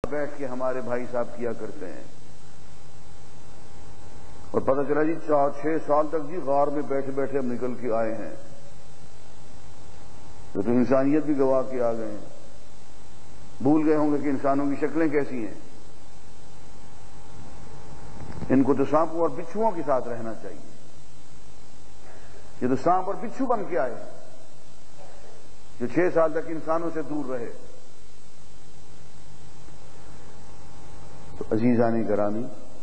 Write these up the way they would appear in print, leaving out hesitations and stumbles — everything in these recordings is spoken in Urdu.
بیٹھ کے ہمارے بھائی صاحب کیا کرتے ہیں، اور پتہ چلا جی 4-6 سال تک جی غار میں بیٹھے بیٹھے ہم نکل کے آئے ہیں، تو انسانیت بھی گوا کے آ گئے ہیں، بھول گئے ہوں گے کہ انسانوں کی شکلیں کیسی ہیں۔ ان کو تو سانپوں اور بچھوؤں کے ساتھ رہنا چاہیے، یہ تو سانپ اور بچھو بن کے آئے جو 6 سال تک انسانوں سے دور رہے۔ تو عزیزان گرامی،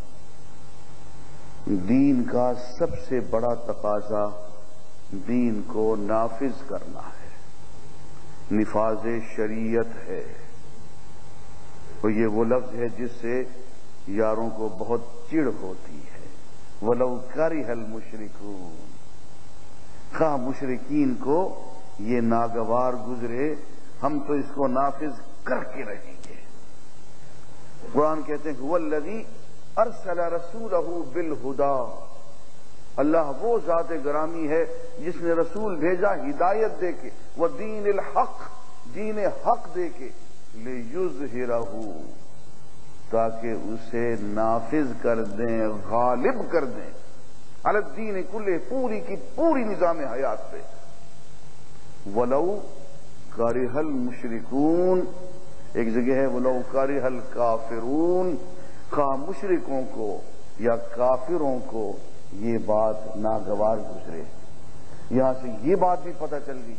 دین کا سب سے بڑا تقاضا دین کو نافذ کرنا ہے، نفاذ شریعت ہے، اور یہ وہ لفظ ہے جس سے یاروں کو بہت چڑ ہوتی ہے۔ وَلَوْ كَرِهَ الْمُشْرِكُونَ، خواہ مشرکین کو یہ ناگوار گزرے، ہم تو اس کو نافذ کر کے رہیں گے۔ قرآن کہتے ہیں هُوَ الَّذِي أَرْسَلَ رَسُولَهُ بِالْهُدَىٰ، اللہ وہ ذات گرامی ہے جس نے رسول بھیجا ہدایت دے کے، وَدِينِ الْحَقِّ، دین حق دے کے، لِيُظْهِرَهُ، تاکہ اسے نافذ کر دیں، غالب کر دیں، علی الدین کلہ، پوری کی پوری نظام حیات پہ۔ وَلَوْ كَرِهَ الْمُشْرِكُونَ، ایک جگہ ہے وَلَوْ كَرِهَ الْكَافِرُونَ، خواہ مشرکوں کو یا کافروں کو یہ بات ناگوار گزرے۔ یہاں سے یہ بات بھی پتہ چل گئی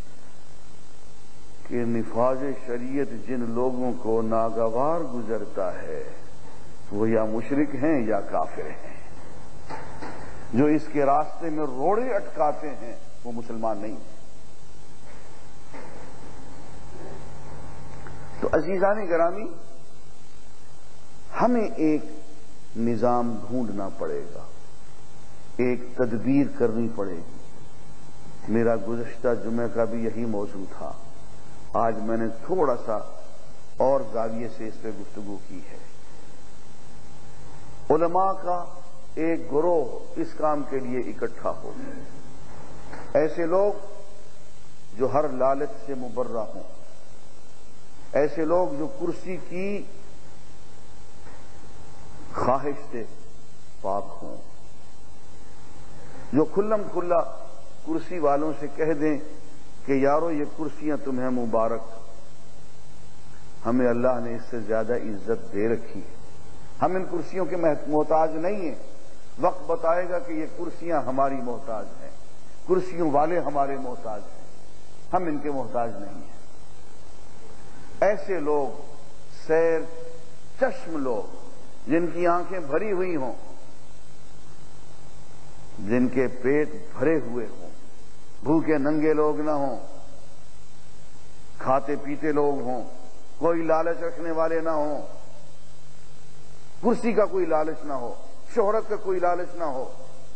کہ نفاذ شریعت جن لوگوں کو ناگوار گزرتا ہے وہ یا مشرک ہیں یا کافر ہیں، جو اس کے راستے میں روڑے اٹکاتے ہیں وہ مسلمان نہیں ہیں۔ تو عزیزان گرامی، ہمیں ایک نظام ڈھونڈنا پڑے گا، ایک تدبیر کرنی پڑے گی۔ میرا گزشتہ جمعہ کا بھی یہی موضوع تھا، آج میں نے تھوڑا سا اور زاویے سے اس پہ گفتگو کی ہے۔ علماء کا ایک گروہ اس کام کے لیے اکٹھا ہو، ایسے لوگ جو ہر لالچ سے مبرہ ہوں، ایسے لوگ جو کرسی کی خواہش سے پاک ہوں، جو کھلم کھلا کرسی والوں سے کہہ دیں کہ یارو یہ کرسیاں تمہیں مبارک، ہمیں اللہ نے اس سے زیادہ عزت دے رکھی ہے، ہم ان کرسیوں کے محتاج نہیں ہیں، وقت بتائے گا کہ یہ کرسیاں ہماری محتاج ہیں، کرسیوں والے ہمارے محتاج ہیں، ہم ان کے محتاج نہیں ہیں۔ ایسے لوگ سیر چشم لوگ، جن کی آنکھیں بھری ہوئی ہوں، جن کے پیٹ بھرے ہوئے ہوں، بھوکے ننگے لوگ نہ ہوں، کھاتے پیتے لوگ ہوں، کوئی لالچ رکھنے والے نہ ہوں، کرسی کا کوئی لالچ نہ ہو، شہرت کا کوئی لالچ نہ ہو،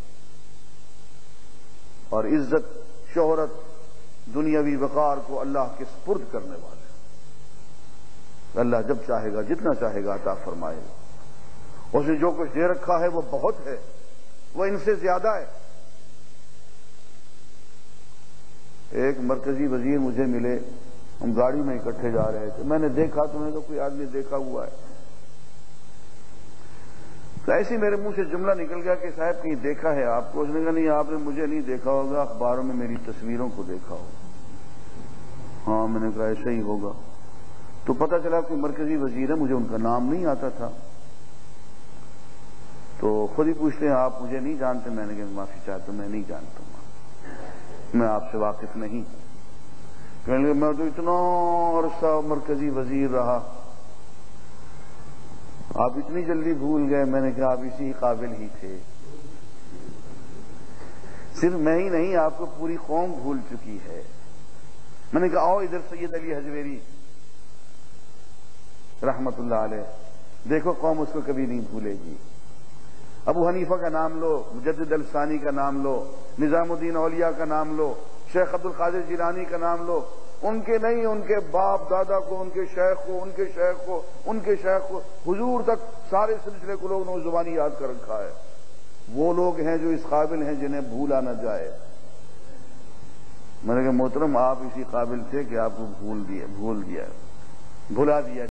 اور عزت شہرت دنیاوی وقار کو اللہ کے سپرد کرنے والے۔ اللہ جب چاہے گا جتنا چاہے گا عطا فرمائے گا، اس نے جو کچھ دے رکھا ہے وہ بہت ہے، وہ ان سے زیادہ ہے۔ ایک مرکزی وزیر مجھے ملے، ہم گاڑی میں اکٹھے جا رہے تھے، میں نے دیکھا تو میں نے کوئی آدمی دیکھا ہوا ہے، تو ایسے میرے منہ سے جملہ نکل گیا کہ صاحب کہیں دیکھا ہے آپ کو؟ اس نے کہا نہیں آپ نے مجھے نہیں دیکھا ہوگا، اخباروں میں میری تصویروں کو دیکھا ہوگا۔ ہاں، میں نے کہا ایسا ہی ہوگا۔ تو پتہ چلا کوئی مرکزی وزیر ہے، مجھے ان کا نام نہیں آتا تھا، تو خود ہی پوچھتے ہیں آپ مجھے نہیں جانتے؟ میں نے کہا معافی چاہتا ہوں، میں نہیں جانتا ہوں، میں آپ سے واقف نہیں ہوں۔ کہنے لگے میں تو اتنا عرصہ مرکزی وزیر رہا، آپ اتنی جلدی بھول گئے؟ میں نے کہا آپ اسی قابل ہی تھے، صرف میں ہی نہیں آپ کو پوری قوم بھول چکی ہے۔ میں نے کہا آؤ ادھر سید علی حجویری رحمت اللہ علیہ، دیکھو قوم اس کو کبھی نہیں بھولے گی۔ ابو حنیفہ کا نام لو، مجدد الثانی کا نام لو، نظام الدین اولیاء کا نام لو، شیخ عبد القادر جیلانی کا نام لو، ان کے نہیں، ان کے باپ دادا کو، ان کے شیخ کو، ان کے شیخ کو، ان کے شیخ کو، حضور تک سارے سلسلے کو لوگوں نے زبانی یاد کر رکھا ہے۔ وہ لوگ ہیں جو اس قابل ہیں جنہیں بھولا نہ جائے۔ میں نے کہا محترم آپ اسی قابل تھے کہ آپ کو بھلا دیا